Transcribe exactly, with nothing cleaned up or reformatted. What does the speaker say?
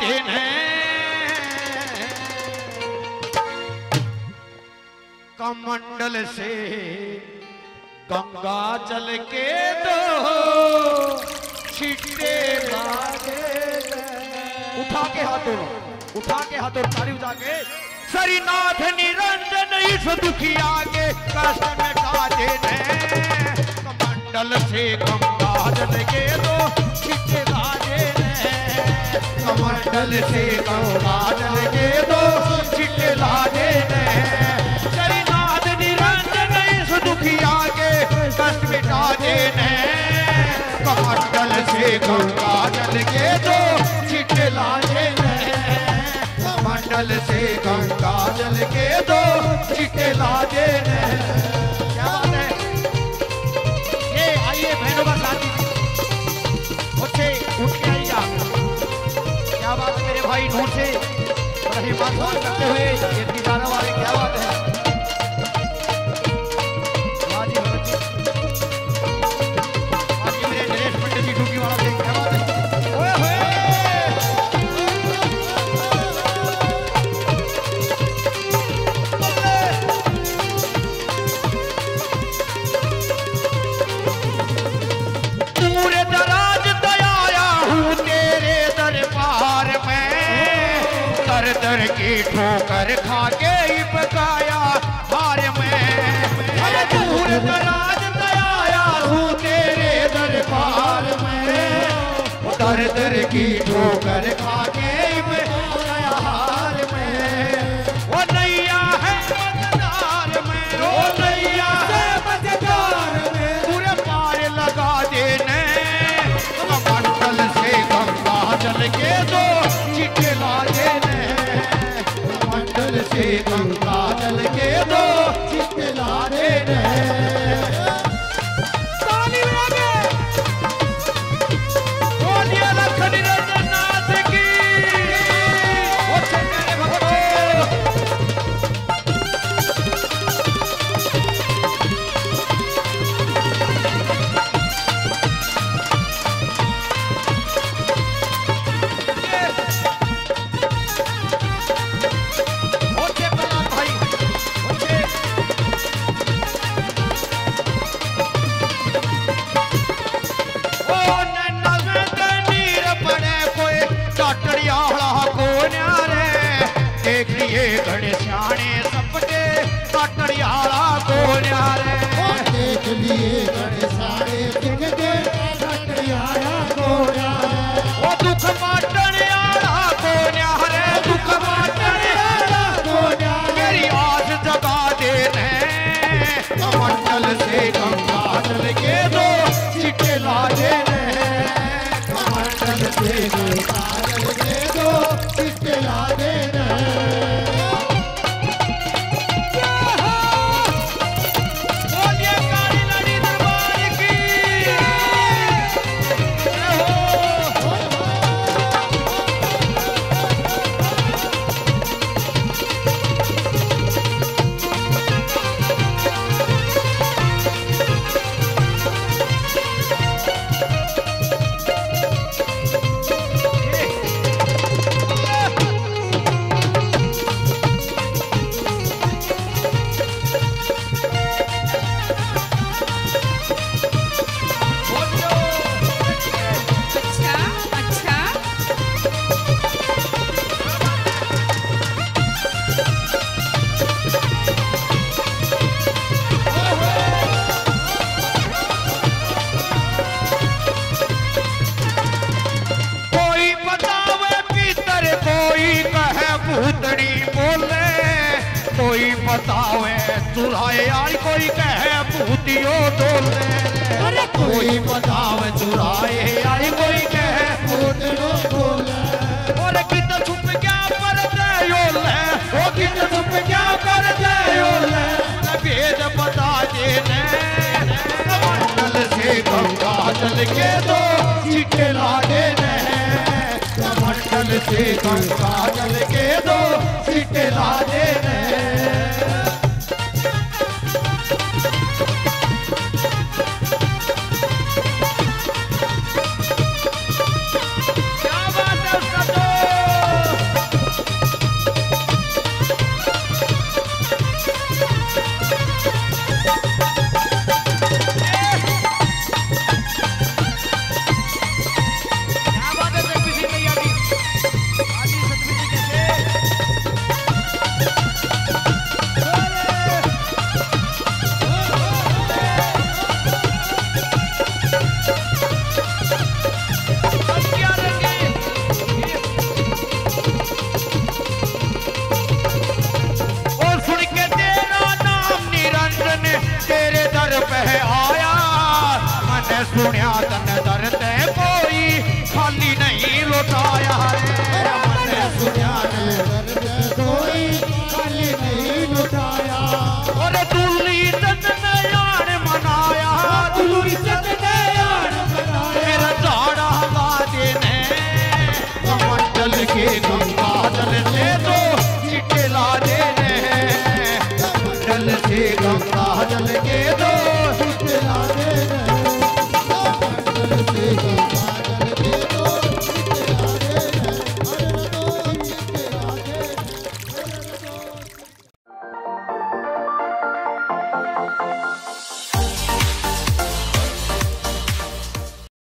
ने कमंडल से गंगा जल के दो छिट्टे लागे। उठा के हाथों उठा के हाथों ताली उठा के सरीनाथ निरंजन इस दुखिया के कष्ट में काजे ने कमंडल से गंगा जल के दो छिट्टे लागे ने कमंडल से गंगा जल के दो छिट्टे लागे ने सरीनाथ निरंजन इस दुखिया के कष्ट मिटा देने कमंडल से गंगा जल के दो छिट्टे लागे ने कमंडल से गंगा जल के दो छिट्टे लागे ने। क्या बात है ये आइए बहनों का साथी उठे उठ के आइए आप। क्या बात है मेरे भाई नूर से बड़ी बात करते हुए ये दिखाने वाले क्या बात है। की ठोकर खा के ही पकाया हार में दूर दराज दयाया हूँ तेरे दरबार में दर दर की ठोकर खा के ही पकाया हार में वो नैया है मजेदार में वो नैया है मजेदार में पूरे पार लगा देने कमंडल से गंगा जल के दो छिट्टे ला देने से गंगा जल के दो छिट्टे ला देने। ताली बजा बोलिए लखन निरंजन नाथ की ओ चंद्र भगवान। घड़े सपटे कटड़ियाला को न्यारे देख लिए घड़े सारे दिखते कटड़ियाला को न्यारे ओ दुख माटड़ियाला को न्यारे दुख माटड़ियाला को न्यारे मेरी आस जगा देने कमंडल से गंगा जल के दो छिट्टे ला देने कमंडल से गंगा जल के दो छिट्टे ला देने। कोई बतावे चुराए आई कोई कहे भूतियो डोले अरे कोई बतावे चुराए आई कोई कहे भूतियो डोले और कितना छुप क्या पर दयोले ओ कितना छुप क्या पर दयोले भेद बता देने कमंडल से गंगा जल के दो छिट्टे ला देने कमंडल से गंगा जल के दो छिट्टे ला देने। क्या बात है उसका तो दर पे आया मैंने सुनिया तन दर्द